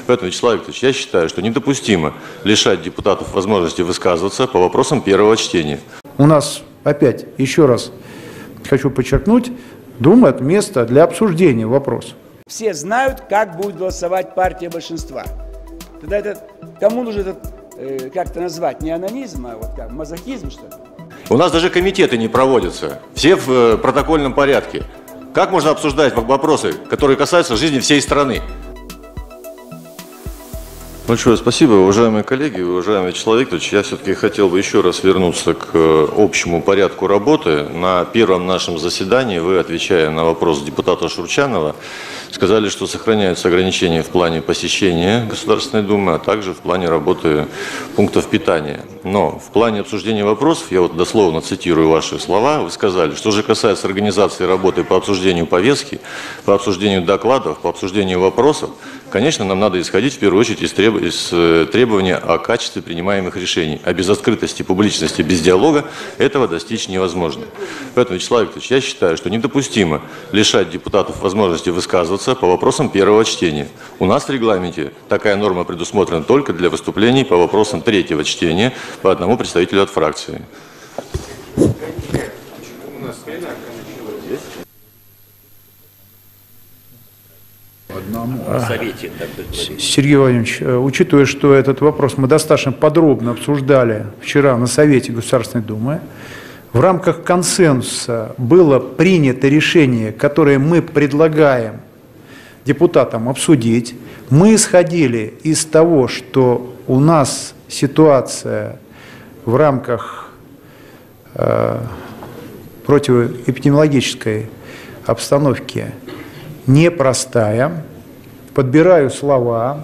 Поэтому, Вячеслав Викторович, я считаю, что недопустимо лишать депутатов возможности высказываться по вопросам первого чтения. У нас, опять, еще раз хочу подчеркнуть, Дума – это место для обсуждения вопросов. Все знают, как будет голосовать партия большинства. Тогда это, кому нужно это как-то назвать? Не анонизм, а вот как, мазохизм, что ли? У нас даже комитеты не проводятся, все в протокольном порядке. Как можно обсуждать вопросы, которые касаются жизни всей страны? Большое спасибо, уважаемые коллеги, уважаемый Вячеслав Викторович. Я все-таки хотел бы еще раз вернуться к общему порядку работы. На первом нашем заседании вы, отвечая на вопрос депутата Шурчанова, сказали, что сохраняются ограничения в плане посещения Государственной Думы, а также в плане работы пунктов питания. Но в плане обсуждения вопросов, я вот дословно цитирую ваши слова, вы сказали, что же касается организации работы по обсуждению повестки, по обсуждению докладов, по обсуждению вопросов, конечно, нам надо исходить в первую очередь из требования о качестве принимаемых решений. А без открытости, публичности, без диалога этого достичь невозможно. Поэтому, Вячеслав Викторович, я считаю, что недопустимо лишать депутатов возможности высказываться по вопросам первого чтения. У нас в регламенте такая норма предусмотрена только для выступлений по вопросам третьего чтения по одному представителю от фракции. Сергей Владимирович, учитывая, что этот вопрос мы достаточно подробно обсуждали вчера на Совете Государственной Думы, в рамках консенсуса было принято решение, которое мы предлагаем депутатам обсудить. Мы исходили из того, что у нас ситуация в рамках противоэпидемиологической обстановки непростая. Подбираю слова,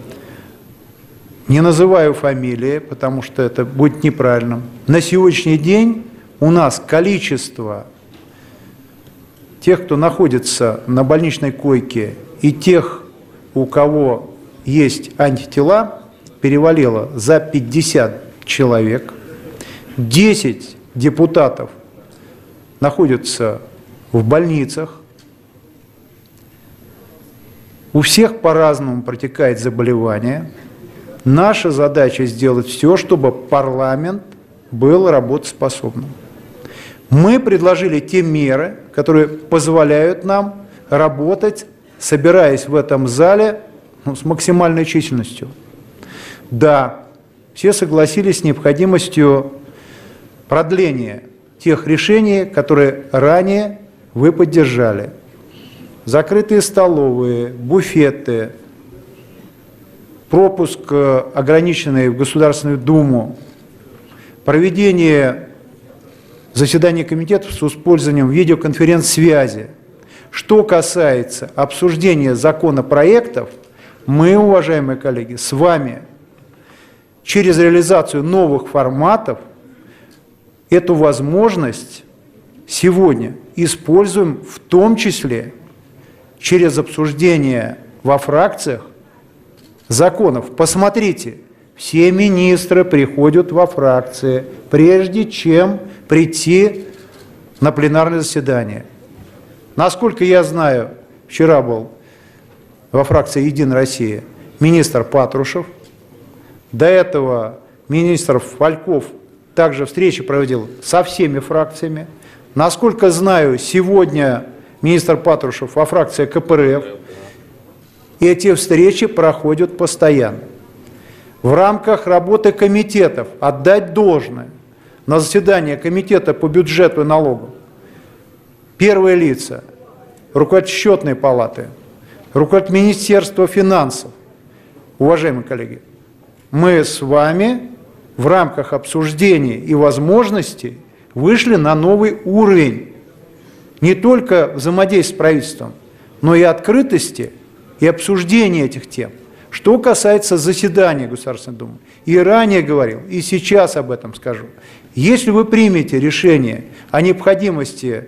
не называю фамилии, потому что это будет неправильно. На сегодняшний день у нас количество тех, кто находится на больничной койке, и тех, у кого есть антитела, перевалило за 50 человек. 10 депутатов находятся в больницах. У всех по-разному протекает заболевание. Наша задача сделать все, чтобы парламент был работоспособным. Мы предложили те меры, которые позволяют нам работать, собираясь в этом зале с максимальной численностью. Да, все согласились с необходимостью продления тех решений, которые ранее вы поддержали. Закрытые столовые, буфеты, пропуск ограниченный в Государственную Думу, проведение заседаний комитетов с использованием видеоконференц-связи. Что касается обсуждения законопроектов, мы, уважаемые коллеги, с вами через реализацию новых форматов эту возможность сегодня используем, в том числе через обсуждение во фракциях законов. Посмотрите, все министры приходят во фракции, прежде чем прийти на пленарное заседание. Насколько я знаю, вчера был во фракции «Единая Россия» министр Патрушев, до этого министр Фальков также встречи проводил со всеми фракциями. Насколько знаю, сегодня министр Патрушев во фракции КПРФ, и эти встречи проходят постоянно. В рамках работы комитетов отдать должное на заседание комитета по бюджету и налогам первые лица, руководитель счетной палаты, руководитель Министерства финансов. Уважаемые коллеги, мы с вами в рамках обсуждения и возможностей вышли на новый уровень не только взаимодействия с правительством, но и открытости и обсуждения этих тем. Что касается заседания Государственной Думы, и ранее говорил, и сейчас об этом скажу. Если вы примете решение о необходимости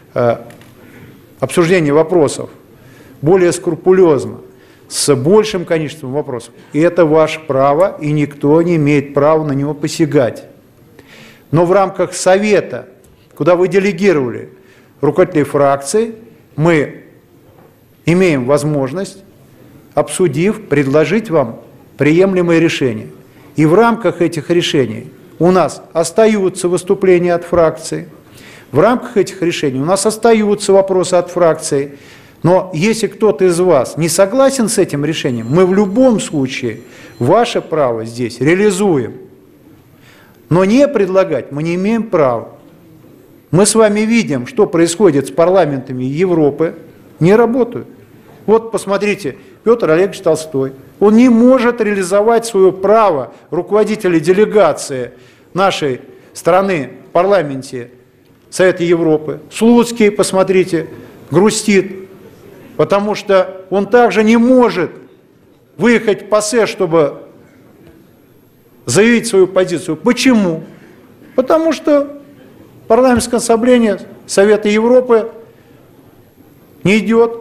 обсуждения вопросов более скрупулезно, с большим количеством вопросов, и это ваше право, и никто не имеет права на него посягать. Но в рамках Совета, куда вы делегировали руководителей фракций, мы имеем возможность обсудив, предложить вам приемлемые решения. И в рамках этих решений у нас остаются выступления от фракции, в рамках этих решений у нас остаются вопросы от фракции. Но если кто-то из вас не согласен с этим решением, мы в любом случае ваше право здесь реализуем. Но не предлагать мы не имеем права. Мы с вами видим, что происходит с парламентами Европы, не работают. Вот посмотрите, Петр Олегович Толстой, он не может реализовать свое право руководителя делегации нашей страны в парламенте Совета Европы. Слуцкий, посмотрите, грустит, потому что он также не может выехать в ПАСЕ, чтобы заявить свою позицию. Почему? Потому что парламентское ассамблея Совета Европы не идет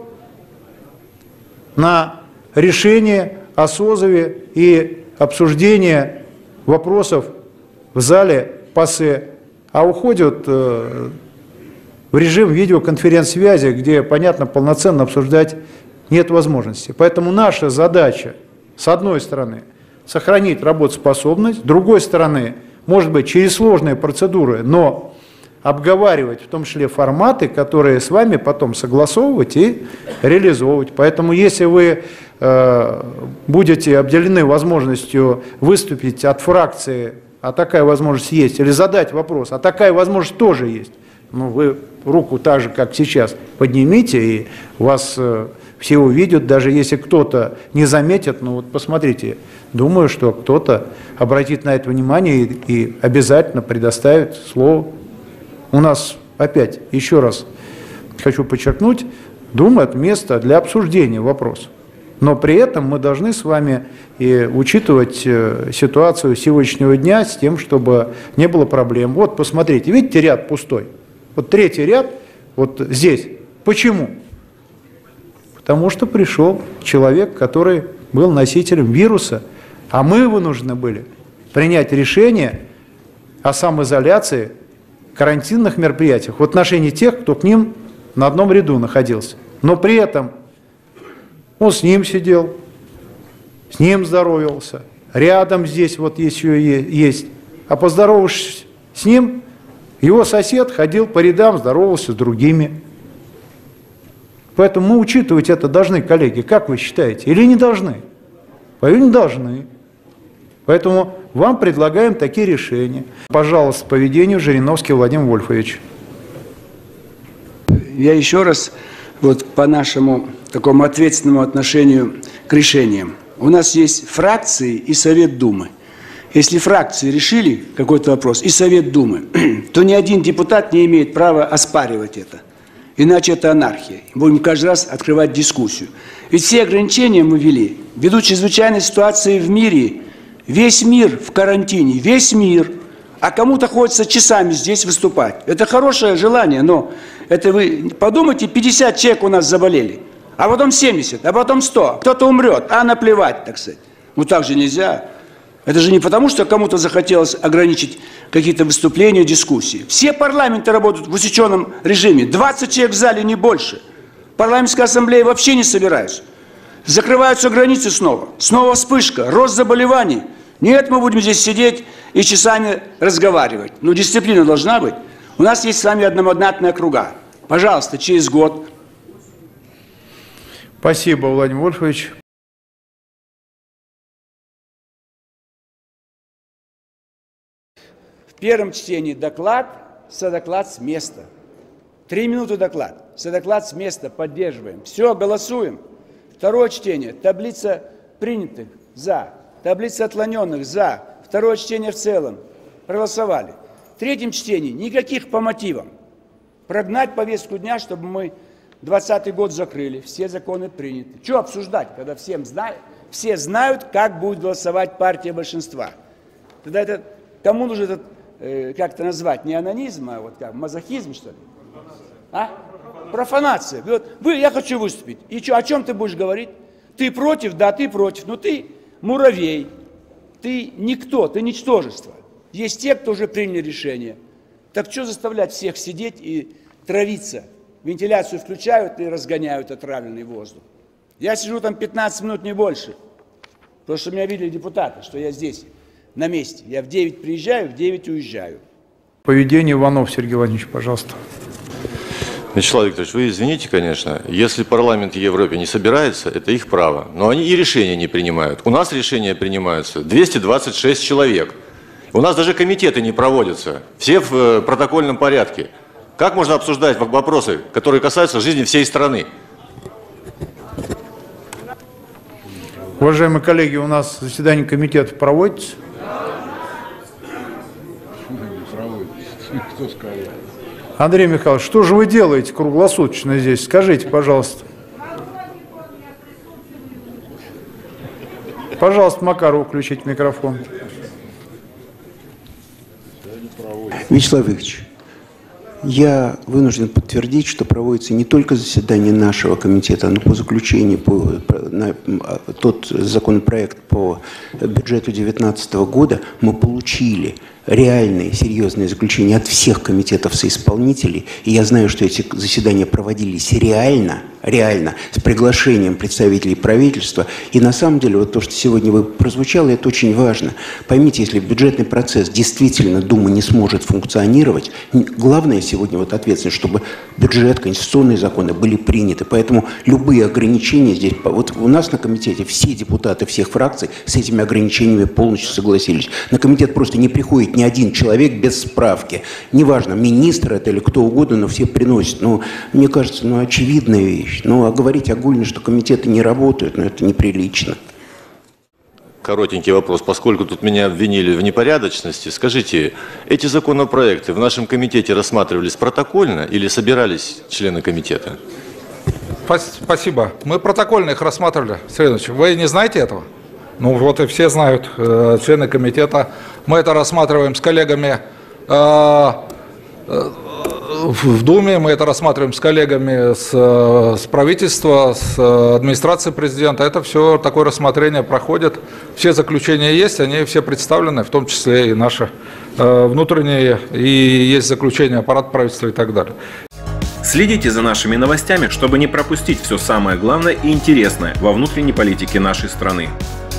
на решение о созыве и обсуждение вопросов в зале ПАСЕ, а уходят в режим видеоконференц-связи, где, понятно, полноценно обсуждать нет возможности. Поэтому наша задача, с одной стороны, сохранить работоспособность, с другой стороны, может быть, через сложные процедуры, но обговаривать в том числе форматы, которые с вами потом согласовывать и реализовывать. Поэтому если вы будете обделены возможностью выступить от фракции, а такая возможность есть, или задать вопрос, а такая возможность тоже есть, ну, вы руку так же, как сейчас, поднимите, и вас все увидят, даже если кто-то не заметит, ну вот посмотрите, думаю, что кто-то обратит на это внимание и обязательно предоставит слово. У нас, опять, еще раз хочу подчеркнуть, Дума – это место для обсуждения вопросов. Но при этом мы должны с вами и учитывать ситуацию сегодняшнего дня с тем, чтобы не было проблем. Вот, посмотрите, видите, ряд пустой. Вот третий ряд, вот здесь. Почему? Потому что пришел человек, который был носителем вируса, а мы вынуждены были принять решение о самоизоляции, карантинных мероприятиях в отношении тех, кто к ним на одном ряду находился. Но при этом он с ним сидел, с ним здоровался, рядом здесь вот еще есть. А поздоровавшись с ним, его сосед ходил по рядам, здоровался с другими. Поэтому мы учитывать это должны, коллеги, как вы считаете? Или не должны? По-моему, не должны. Поэтому вам предлагаем такие решения. Пожалуйста, по ведению Жириновский Владимир Вольфович. Я еще раз вот по нашему такому ответственному отношению к решениям. У нас есть фракции и Совет Думы. Если фракции решили какой-то вопрос и Совет Думы, то ни один депутат не имеет права оспаривать это. Иначе это анархия. Будем каждый раз открывать дискуссию. Ведь все ограничения мы ввели ввиду чрезвычайной ситуации в мире. Весь мир в карантине, весь мир. А кому-то хочется часами здесь выступать. Это хорошее желание, но это вы подумайте, 50 человек у нас заболели, а потом 70, а потом 100. Кто-то умрет, а наплевать, так сказать. Ну так же нельзя. Это же не потому, что кому-то захотелось ограничить какие-то выступления, дискуссии. Все парламенты работают в усеченном режиме. 20 человек в зале, не больше. Парламентская ассамблея вообще не собирается. Закрываются границы снова. Снова вспышка, рост заболеваний. Нет, мы будем здесь сидеть и часами разговаривать. Но дисциплина должна быть. У нас есть с вами одномандатные округа. Пожалуйста, через год. Спасибо, Владимир Вольфович. В первом чтении доклад, содоклад с места. 3 минуты доклад, содоклад с места, поддерживаем. Все, голосуем. Второе чтение, таблица принятых за, таблица отклоненных за. Второе чтение в целом. Проголосовали. В третьем чтении никаких по мотивам. Прогнать повестку дня, чтобы мы 2020 год закрыли. Все законы приняты. Что обсуждать, когда все знают, как будет голосовать партия большинства? Тогда это, кому нужно этот, как это назвать, не анонизм, а вот как, мазохизм, что ли? А? Профанация. Я хочу выступить. И что, о чем ты будешь говорить? Ты против? Да, ты против. Но ты муравей. Ты никто, ты ничтожество. Есть те, кто уже приняли решение. Так что заставлять всех сидеть и травиться? Вентиляцию включают и разгоняют отравленный воздух. Я сижу там 15 минут, не больше. Потому что меня видели депутаты, что я здесь, на месте. Я в 9 приезжаю, в 9 уезжаю. Поведение Иванов Сергей Владимирович, пожалуйста. Вячеслав Викторович, вы извините, конечно, если парламент Европы не собирается, это их право, но они и решения не принимают. У нас решения принимаются 226 человек. У нас даже комитеты не проводятся, все в протокольном порядке. Как можно обсуждать вопросы, которые касаются жизни всей страны? Уважаемые коллеги, у нас заседание комитета проводится? Кто сказал? Андрей Михайлович, что же вы делаете круглосуточно здесь? Скажите, пожалуйста. Пожалуйста, Макарову включить микрофон. Вячеслав Викторович, я вынужден подтвердить, что проводится не только заседание нашего комитета, но по заключению, на тот законопроект по бюджету 2019 года мы получили реальные, серьезные заключения от всех комитетов соисполнителей. И я знаю, что эти заседания проводились реально, с приглашением представителей правительства. И на самом деле, вот то, что сегодня прозвучало, это очень важно. Поймите, если бюджетный процесс действительно, Дума не сможет функционировать, главное сегодня вот ответственность, чтобы бюджет, конституционные законы были приняты. Поэтому любые ограничения здесь, вот у нас на комитете все депутаты всех фракций с этими ограничениями полностью согласились. На комитет просто не приходит ни один человек без справки. Неважно, министр это или кто угодно, но все приносят. Но мне кажется, очевидная вещь. Ну, а говорить огульно, что комитеты не работают, это неприлично. Коротенький вопрос. Поскольку тут меня обвинили в непорядочности, скажите, эти законопроекты в нашем комитете рассматривались протокольно или собирались члены комитета? Спасибо. Мы протокольно их рассматривали, Сергей Ильич. Вы не знаете этого? Ну вот и все знают, члены комитета. Мы это рассматриваем с коллегами в Думе, мы это рассматриваем с коллегами с правительства, с администрации президента. Это все такое рассмотрение проходит. Все заключения есть, они все представлены, в том числе и наши внутренние, и есть заключения аппарата правительства и так далее. Следите за нашими новостями, чтобы не пропустить все самое главное и интересное во внутренней политике нашей страны.